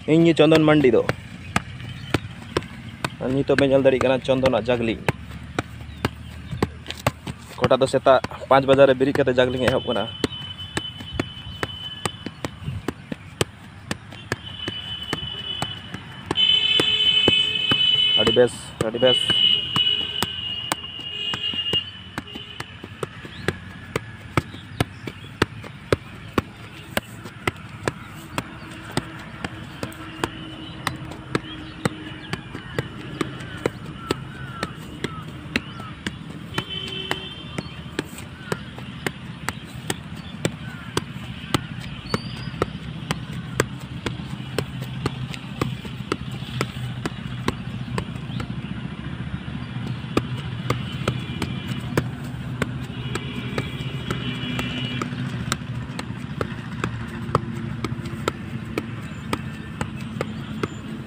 ᱤᱧ चंदन मंडी दो नितो पे नल दाड़ी चंदन जागली कोटा दो सेता 5 बजे रे बिरी कते जागली एहब कना अड़ी बेस